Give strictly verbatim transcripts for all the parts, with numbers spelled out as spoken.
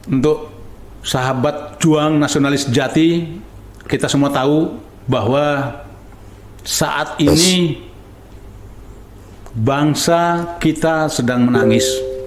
Untuk sahabat juang nasionalis sejati, kita semua tahu bahwa saat ini bangsa kita sedang menangis.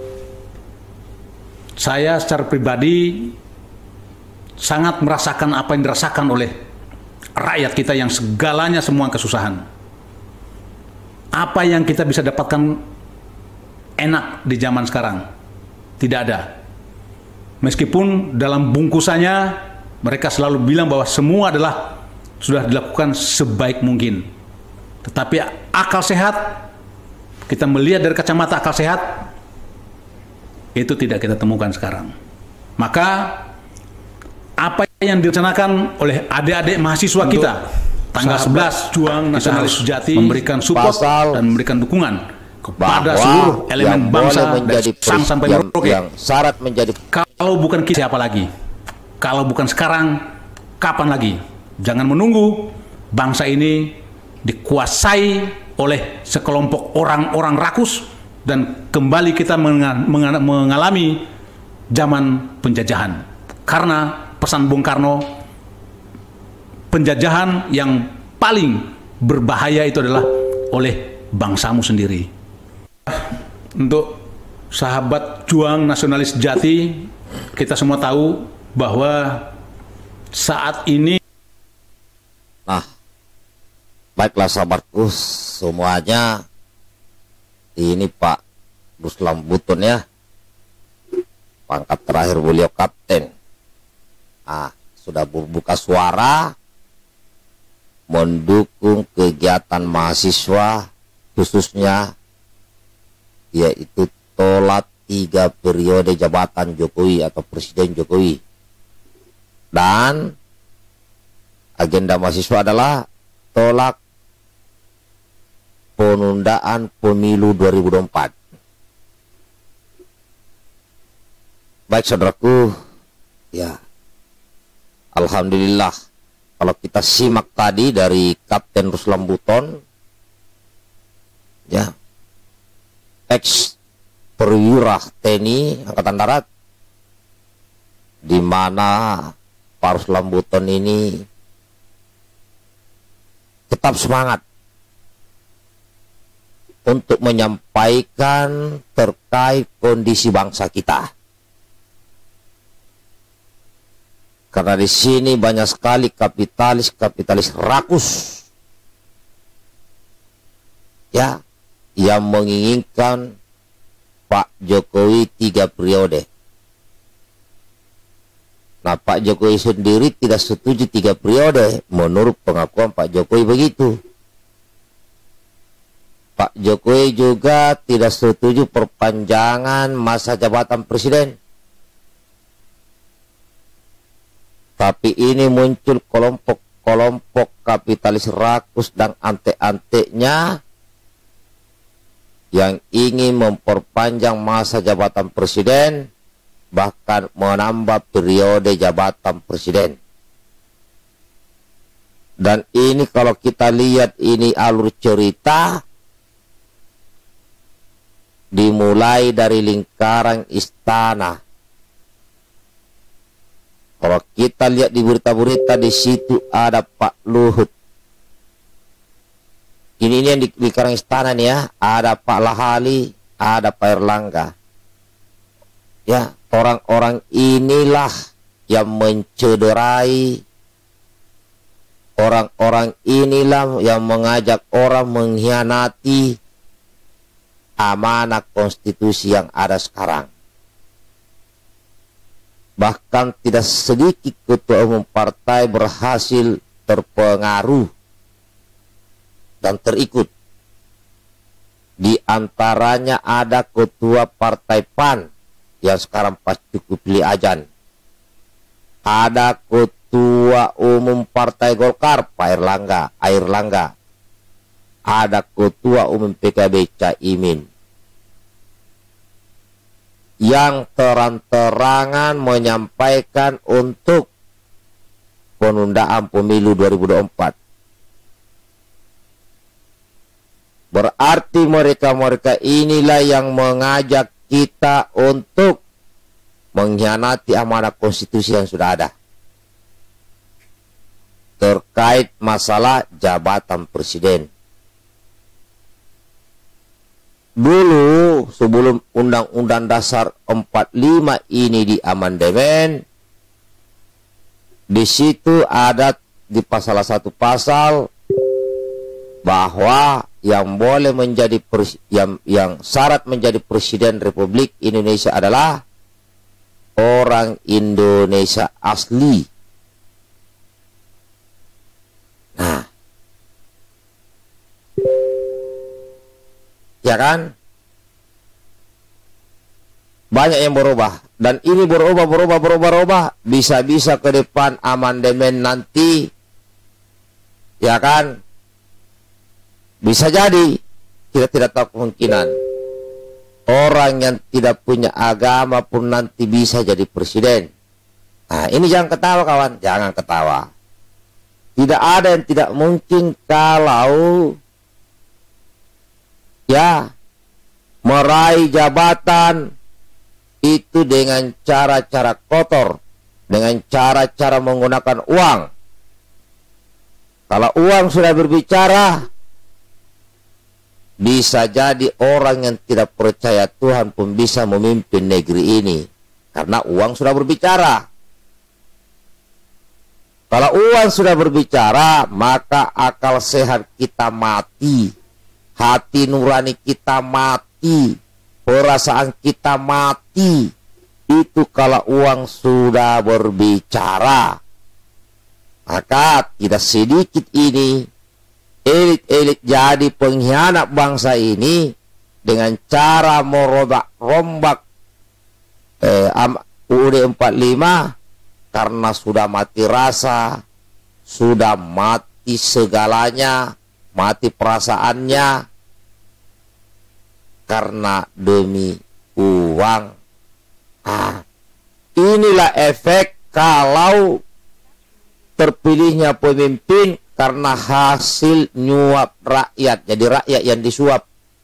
Saya secara pribadi sangat merasakan apa yang dirasakan oleh rakyat kita yang segalanya semua kesusahan. Apa yang kita bisa dapatkan enak di zaman sekarang? Tidak ada. Meskipun dalam bungkusannya mereka selalu bilang bahwa semua adalah sudah dilakukan sebaik mungkin. Tetapi akal sehat, kita melihat dari kacamata akal sehat, itu tidak kita temukan sekarang. Maka apa yang direncanakan oleh adik-adik mahasiswa kita tanggal sebelas juang nasionalis sejati memberikan support dan memberikan dukungan kepada seluruh elemen bangsa dari Sabang sampai Merauke. Yang syarat menjadi, kalau bukan kita siapa lagi? Kalau bukan sekarang, kapan lagi? Jangan menunggu bangsa ini dikuasai oleh sekelompok orang-orang rakus dan kembali kita mengalami zaman penjajahan. Karena pesan Bung Karno, penjajahan yang paling berbahaya itu adalah oleh bangsamu sendiri. Untuk sahabat juang nasionalis sejati, kita semua tahu bahwa saat ini, nah, baiklah sahabatku semuanya, ini Pak Ruslan Buton ya, pangkat terakhir beliau kapten. Ah, sudah berbuka suara mendukung kegiatan mahasiswa, khususnya yaitu tolak tiga periode jabatan Jokowi atau Presiden Jokowi. Dan agenda mahasiswa adalah tolak penundaan pemilu dua ribu dua puluh empat. Baik saudaraku, ya alhamdulillah kalau kita simak tadi dari Kapten Ruslan Buton, ya, ex perwira T N I Angkatan Darat, di mana Pak Ruslan Buton ini tetap semangat untuk menyampaikan terkait kondisi bangsa kita. Karena di sini banyak sekali kapitalis-kapitalis rakus, ya, yang menginginkan Pak Jokowi tiga periode. Nah, Pak Jokowi sendiri tidak setuju tiga periode, menurut pengakuan Pak Jokowi begitu. Pak Jokowi juga tidak setuju perpanjangan masa jabatan presiden. Tapi ini muncul kelompok-kelompok kapitalis rakus dan ante-antenya yang ingin memperpanjang masa jabatan presiden, bahkan menambah periode jabatan presiden. Dan ini kalau kita lihat ini alur cerita, dimulai dari lingkaran istana. Kalau kita lihat di berita-berita, di situ ada Pak Luhut. Ini, ini yang di lingkaran istana nih ya, ada Pak Lahali, ada Pak Erlangga. Ya, orang-orang inilah yang mencederai, orang-orang inilah yang mengajak orang mengkhianati amanah konstitusi yang ada sekarang. Bahkan tidak sedikit ketua umum partai berhasil terpengaruh dan terikut. Di antaranya ada ketua partai P A N yang sekarang pas cukup pilih ajan. Ada ketua umum partai Golkar Pak Erlangga, Airlangga. Ada ketua umum P K B Caimin yang terang-terangan menyampaikan untuk penundaan pemilu dua ribu dua puluh empat. Berarti mereka-mereka inilah yang mengajak kita untuk mengkhianati amanah konstitusi yang sudah ada terkait masalah jabatan presiden. Dulu sebelum Undang-Undang Dasar empat puluh lima ini diamandemen, di situ ada di pasal satu pasal bahwa yang boleh menjadi pres, yang yang syarat menjadi presiden Republik Indonesia adalah orang Indonesia asli. Nah, ya kan? Banyak yang berubah. Dan ini berubah, berubah, berubah, berubah. Bisa-bisa ke depan amandemen nanti, ya kan? Bisa jadi, kita tidak tahu kemungkinan. Orang yang tidak punya agama pun nanti bisa jadi presiden. Nah, ini jangan ketawa kawan, jangan ketawa. Tidak ada yang tidak mungkin kalau ya meraih jabatan itu dengan cara-cara kotor, dengan cara-cara menggunakan uang. Kalau uang sudah berbicara, bisa jadi orang yang tidak percaya Tuhan pun bisa memimpin negeri ini, karena uang sudah berbicara. Kalau uang sudah berbicara, maka akal sehat kita mati, hati nurani kita mati, perasaan kita mati. Itu kalau uang sudah berbicara. Maka tidak sedikit ini elit-elit jadi pengkhianat bangsa ini dengan cara merombak eh, U U D empat puluh lima. Karena sudah mati rasa, sudah mati segalanya, mati perasaannya, karena demi uang. Ah, inilah efek kalau terpilihnya pemimpin karena hasil nyuap rakyat. Jadi rakyat yang disuap.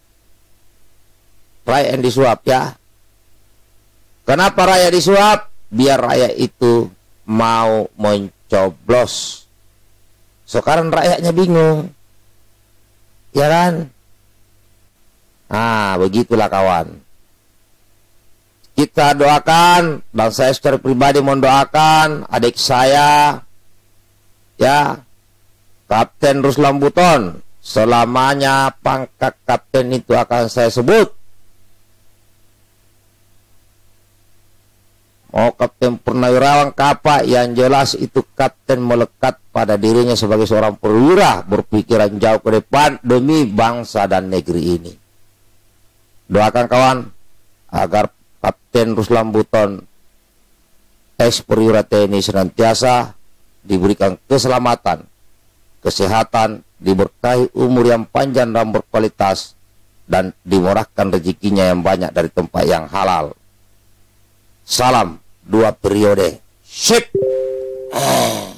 Rakyat yang disuap ya. Kenapa rakyat disuap? Biar rakyat itu mau mencoblos. Sekarang rakyatnya bingung, ya kan? Ah, begitulah kawan. Kita doakan, dan saya secara pribadi mendoakan adik saya, ya, Kapten Ruslan Buton. Selamanya pangkat kapten itu akan saya sebut. Oh, Kapten Purnawirawan Kapa, yang jelas itu kapten melekat pada dirinya sebagai seorang perwira, berpikiran jauh ke depan demi bangsa dan negeri ini. Doakan kawan agar Kapten Ruslan Buton, ex perwira T N I, senantiasa diberikan keselamatan, kesehatan, diberkahi umur yang panjang dan berkualitas, dan dimurahkan rezekinya yang banyak dari tempat yang halal. Salam dua periode. Sip.